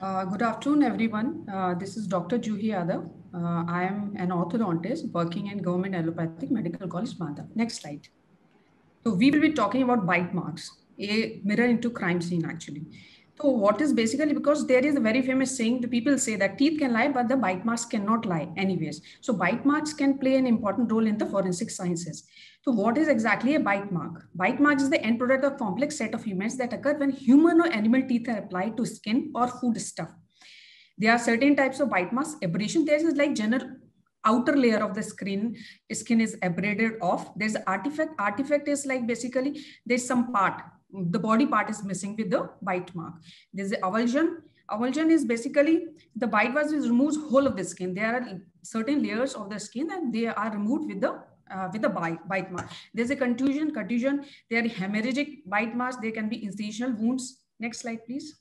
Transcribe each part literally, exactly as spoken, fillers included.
Uh, good afternoon, everyone. Uh, this is Doctor Juhi Yadav. Uh, I am an orthodontist working in Government Allopathic Medical College, Manda. Next slide. So we will be talking about bite marks, a mirror into crime scene actually. So what is basically, because there is a very famous saying, the people say that teeth can lie, but the bite marks cannot lie anyways. So bite marks can play an important role in the forensic sciences. So what is exactly a bite mark? Bite marks is the end product of a complex set of events that occur when human or animal teeth are applied to skin or food stuff. There are certain types of bite marks. Abrasion, there is like general outer layer of the skin skin is abraded off. There's artifact. Artifact is like basically there's some part, the body part is missing with the bite mark. There's the avulsion. Avulsion is basically the bite mark removes whole of the skin. There are certain layers of the skin and they are removed with the uh, with the bite, bite mark. There's a contusion. Contusion, there are hemorrhagic bite marks. There can be incisional wounds. Next slide, please.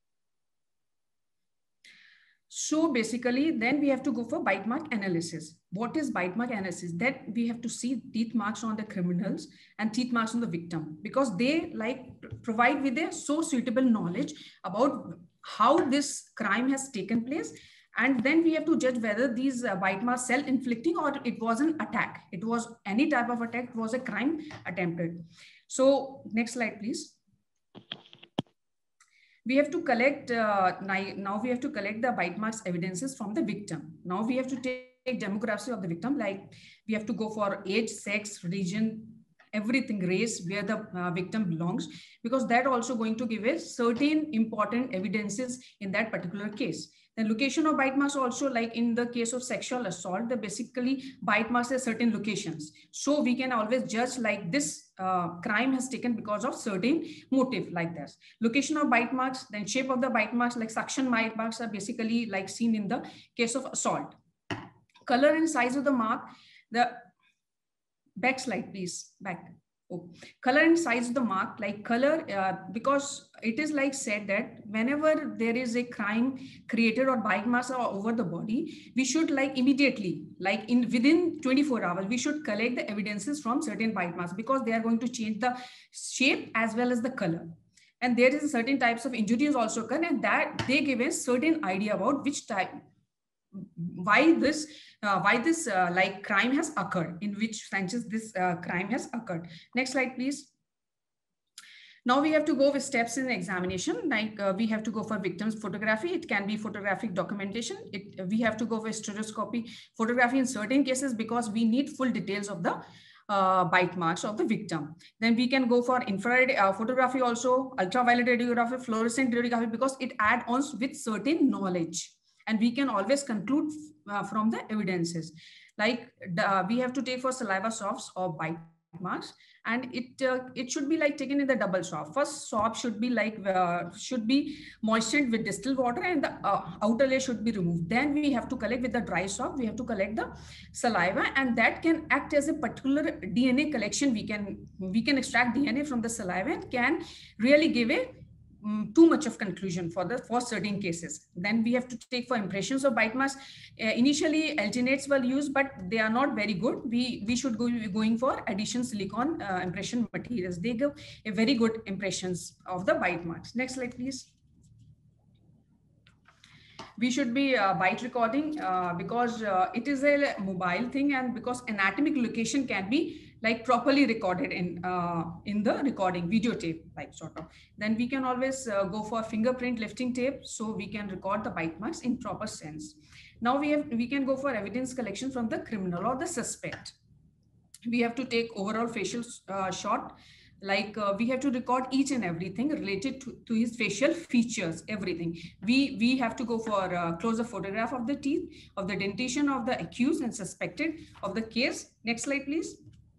So basically, then we have to go for bite mark analysis. What is bite mark analysis? That we have to see teeth marks on the criminals and teeth marks on the victim, because they like provide with a so suitable knowledge about how this crime has taken place. And then we have to judge whether these uh, bite marks self-inflicting or it was an attack. It was any type of attack, it was a crime attempted. So next slide, please. We have to collect, uh, now we have to collect the bite marks evidences from the victim. Now we have to take demography of the victim, like we have to go for age, sex, region, everything, race, where the uh, victim belongs, because that also going to give us certain important evidences in that particular case. The location of bite marks also, like in the case of sexual assault, the basically bite marks at certain locations. So we can always judge like this uh, crime has taken because of certain motive like this. Location of bite marks, then shape of the bite marks, like suction bite marks are basically like seen in the case of assault. Color and size of the mark, the back slide, please, back. Oh. Color and size of the mark, like color, uh, because it is like said that whenever there is a crime created or bite marks are over the body, we should like immediately, like in within twenty-four hours, we should collect the evidences from certain bite marks, because they are going to change the shape as well as the color. And there is a certain types of injuries also occur, and that they give a certain idea about which type, why this uh, why this uh, like crime has occurred, in which franchise this uh, crime has occurred. Next slide, please. Now we have to go with steps in examination, like uh, we have to go for victim's photography. It can be photographic documentation. It, we have to go for stereoscopy photography in certain cases, because we need full details of the uh, bite marks of the victim. Then we can go for infrared uh, photography also, ultraviolet radiography, fluorescent radiography, because it adds on with certain knowledge. And we can always conclude uh, from the evidences. Like uh, we have to take for saliva swabs or bite marks, and it uh, it should be like taken in the double swab. First swab should be like uh, should be moistened with distilled water, and the uh, outer layer should be removed. Then we have to collect with the dry swab. We have to collect the saliva, and that can act as a particular D N A collection. We can we can extract D N A from the saliva and can really give a Um, too much of conclusion for the for certain cases. Then we have to take for impressions of bite marks. Uh, initially, alternates were used, but they are not very good. We we should go going for addition silicone uh, impression materials. They give a very good impressions of the bite marks. Next slide, please. We should be uh, bite recording uh, because uh, it is a mobile thing, and because anatomic location can be like properly recorded in uh, in the recording videotape, like sort of. Then we can always uh, go for fingerprint lifting tape, so we can record the bite marks in proper sense. Now we have we can go for evidence collection from the criminal or the suspect. We have to take overall facial uh, shot. Like uh, we have to record each and everything related to, to his facial features, everything. We we have to go for a closer photograph of the teeth, of the dentition of the accused and suspected of the case. Next slide, please.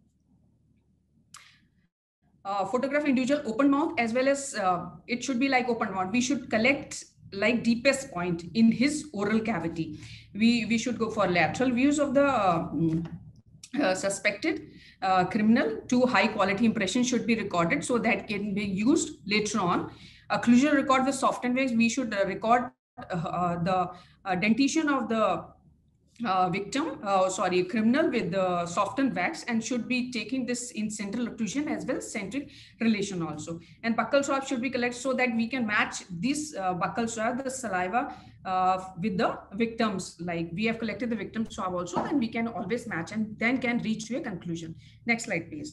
Uh, photograph individual open mouth, as well as uh, it should be like open mouth. We should collect like deepest point in his oral cavity. We we should go for lateral views of the uh, uh, suspected uh, criminal. Two high quality impressions should be recorded, so that can be used later on. Occlusal record with softened waves. We should uh, record uh, uh, the uh, dentition of the uh, victim, uh, sorry, criminal with the softened wax and should be taking this in central occlusion as well as centric relation also. And buccal swab should be collected so that we can match this uh, buccal swab, the saliva uh, with the victims. Like we have collected the victim swab also, then we can always match and then can reach to a conclusion. Next slide, please.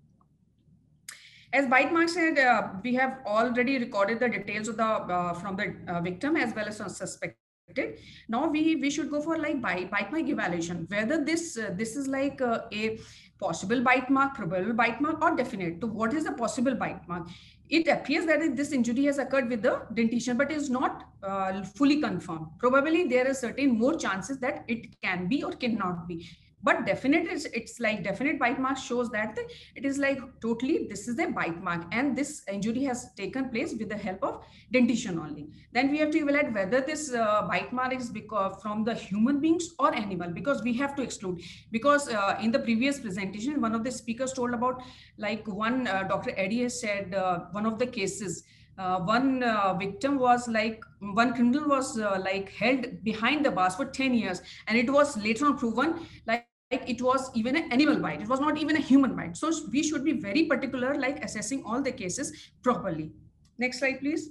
As bite marks said, uh, we have already recorded the details of the uh, from the uh, victim as well as on suspect. Now we we should go for like bite, bite mark evaluation, whether this uh, this is like uh, a possible bite mark, probable bite mark, or definite. So what is the possible bite mark? It appears that this injury has occurred with the dentition, but is not uh, fully confirmed. Probably there are certain more chances that it can be or cannot be. But definite is, it's like definite bite mark shows that it is like totally this is a bite mark and this injury has taken place with the help of dentition only. Then we have to evaluate whether this uh, bite mark is because from the human beings or animal, because we have to exclude, because uh, in the previous presentation one of the speakers told about like one uh, Doctor Eddie has said uh, one of the cases Uh, one uh, victim was like, one criminal was uh, like held behind the bars for ten years, and it was later on proven like, like it was even an animal bite. It was not even a human bite. So we should be very particular, like assessing all the cases properly. Next slide, please.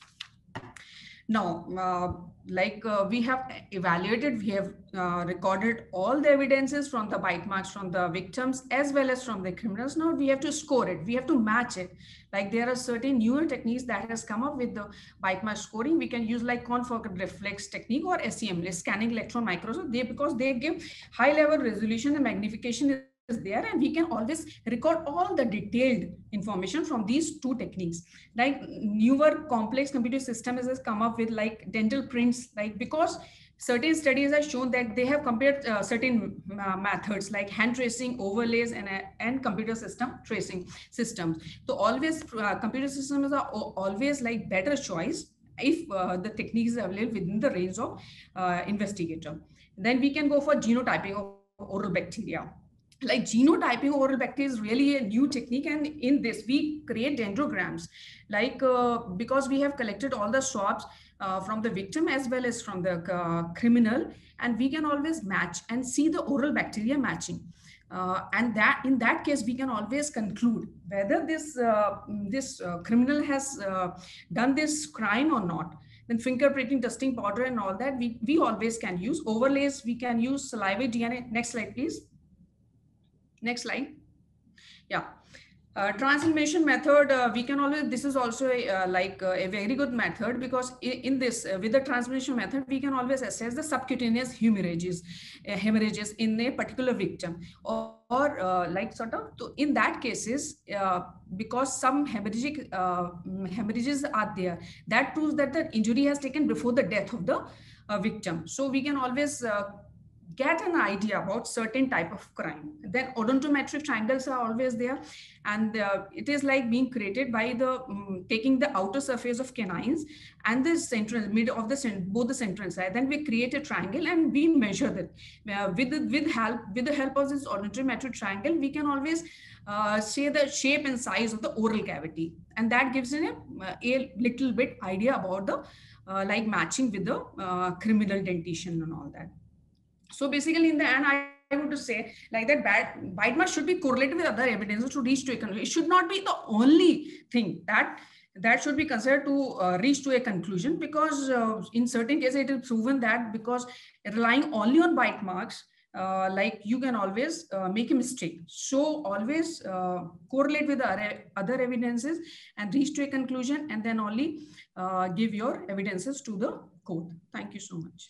Now, uh, like uh, we have evaluated, we have uh, recorded all the evidences from the bite marks from the victims as well as from the criminals. Now we have to score it. We have to match it. Like there are certain newer techniques that has come up with the bite mark scoring. We can use like confocal reflex technique or S E M, scanning electron microscope, they, because they give high level resolution and magnification is there, and we can always record all the detailed information from these two techniques. Like newer complex computer systems has come up with like dental prints, like because certain studies have shown that they have compared uh, certain uh, methods like hand tracing, overlays, and, uh, and computer system tracing systems. So always uh, computer systems are always like better choice if uh, the technique is available within the range of uh, investigator. Then we can go for genotyping of oral bacteria. Like genotyping oral bacteria is really a new technique, and in this we create dendrograms, like uh, because we have collected all the swabs uh, from the victim as well as from the uh, criminal, and we can always match and see the oral bacteria matching. Uh, and that in that case we can always conclude whether this uh, this uh, criminal has uh, done this crime or not. Then fingerprinting, dusting powder, and all that we we always can use. Overlays, we can use salivary D N A. Next slide, please. Next slide. Yeah. Uh, transformation method, uh, we can always, this is also a, uh, like uh, a very good method, because in, in this, uh, with the transformation method, we can always assess the subcutaneous hemorrhages, uh, hemorrhages in a particular victim, or, or uh, like sort of, so in that cases, uh, because some hemorrhagic uh, hemorrhages are there, that proves that the injury has taken before the death of the uh, victim. So we can always uh, get an idea about certain type of crime. Then odontometric triangles are always there, and uh, it is like being created by the um, taking the outer surface of canines and the central mid of the both the central side. Then we create a triangle and we measure that uh, with the, with help with the help of this odontometric triangle. We can always uh, say the shape and size of the oral cavity, and that gives a, a little bit idea about the uh, like matching with the uh, criminal dentition and all that. So basically, in the end, I, I want to say like that bad bite mark should be correlated with other evidences to reach to a conclusion. It should not be the only thing that that should be considered to uh, reach to a conclusion, because uh, in certain cases it is proven that because relying only on bite marks, uh, like you can always uh, make a mistake. So always uh, correlate with the other, other evidences and reach to a conclusion, and then only uh, give your evidences to the court. Thank you so much.